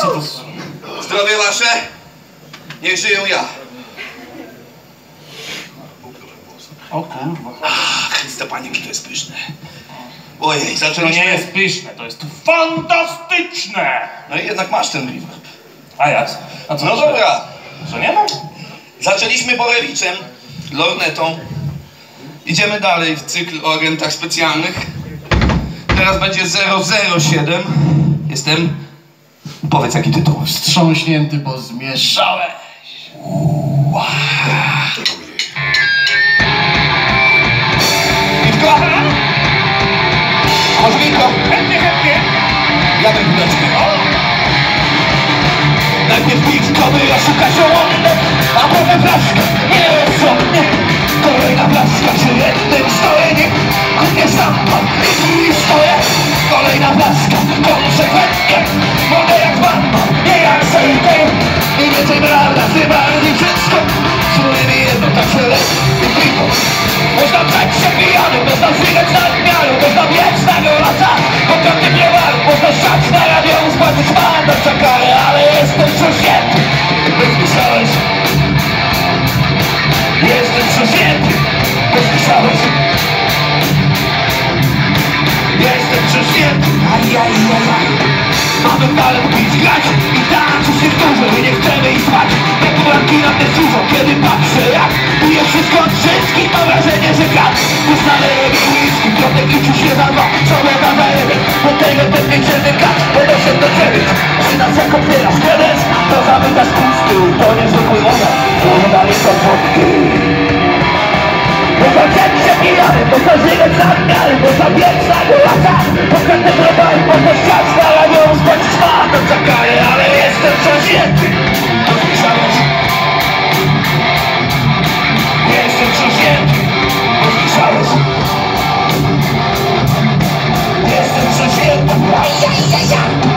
Co to... Zdrowie wasze? Niech żyją ja. O kurwa. Chryste Panie, jakie to jest pyszne. Ojej, To nie zaczęliśmy... jest pyszne, to jest fantastyczne! No i jednak masz ten reverb. A jak? A co No to, dobra. Że nie ma? Zaczęliśmy Borewiczem, lornetą. Idziemy dalej w cykl o agentach specjalnych. Teraz będzie 007. Jestem... Powiedz jaki tytuł. Wstrząśnięty, bo zmieszałeś. Wow. Piwko? Może winko? Chętnie, chętnie. Ja bym chwileczkę. Najpierw piwko, by oszukać żołądek, a potem flaszka, nierozsądnie. Kolejna flaszka, przy jednym stoję, niech kupię szampan i stoję. Kolejna flaszka, konsekwentnie, mogę jak Batman, nie jak Sejkę. I więcej prawda, ty bardziej wszystko. Czuję mi jedno, tak się lepiej piwo. Można przeć się pijany, można żygać na miarę, można biec na golasa, potem nie war, można siać na radio, spłacić mandat za karę, ale jestem przesięty. Słyszałeś? Jestem przesięty. Słyszałeś? Jestem przesięty. Ajajajaj. Mamy talent pić, grać i tańczyć się dużo i nie chcemy ich spać. Te pułapki na mnie służą, kiedy patrzę jak piję wszystko od wszystkich, mam wrażenie, że kat uznane robi whisky, piątek liczy się na dwa, człowieka za jeden. Do tego ten niedzielny kat, podeszedł do ciebie. Czy nas jak otwierasz kredens, to zamykasz pusty, to niezwykły moment, to dalej są wodki. Można cieć się pijany, można żygać za miary, można biec na golasa, pokrętne browary, można siać na radio, spłacić mandat za karę, ale jestem przesięty. Słyszałeś? Jestem przesięty. Słyszałeś? Jestem przesięty. Ajajajaj.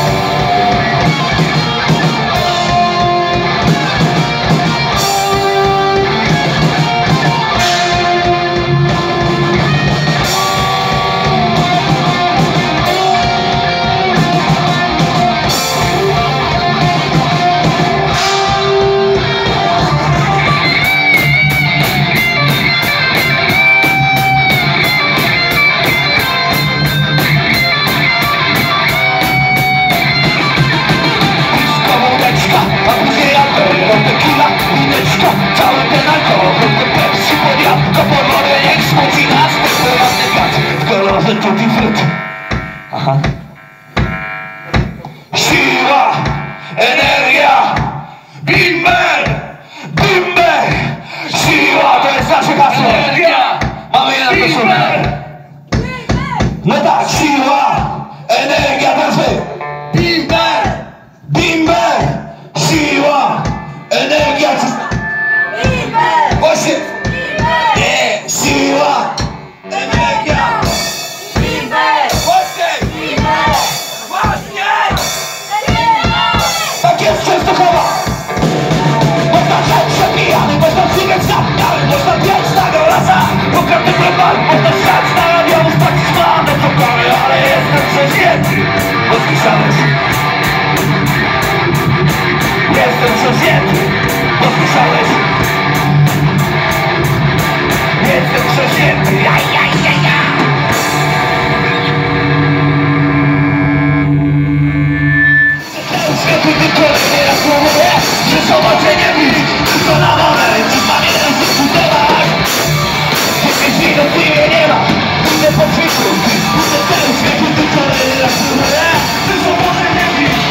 Aha. Siła, energia, bimber, bimber. Siła, to jest nasze hasło. Energia. Mamy je na koszulkę. No tak, siła, energia, to jest wy. Bimber, bimber. Siła, energia. Bimber. Właśnie. Nie, siła, energia. Tak jest Częstochowa. Można rzeć przepijany, można żygać za miary, można biec na golasa, pokrętny browar, można siać na radio, spłacić mandat za karę, ale jestem przesięty. Słyszałeś? Jestem przesięty. Słyszałeś? Jestem przesięty. Jajajajaj. Świetny wieczorem, nieraz mówię, że słowo cię nie widzi. Tylko na moment, czy pamiętam, że putełach 10 minut mnie nie ma. Pójdę po przyszły, pójdę ten świetny wieczorem, nieraz mówię, że słowo cię nie widzi.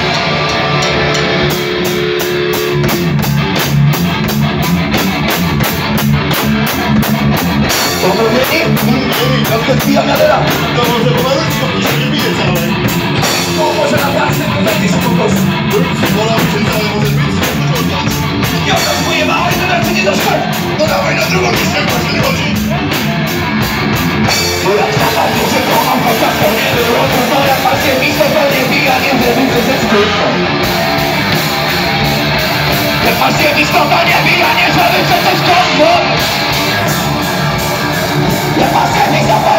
Co mówili? Na przykład pijam jadera. To może pomalutku, bo się nie bije całe. To może naprawdę, to będzie się po prostu. Wolałby się całe, może być, co to oddać. Nie oddasz moje małe, to znaczy nie doszkodzi. No dawaj na drugą listę, właśnie nie chodzi. Bo jak taka duże kocham, chociaż to nie było trudno. Jak macie misto, to nie pija, nie wiem, że jest trudno. Jak macie misto, to nie pija, nie żeby, że coś trudno. Jak macie misto, to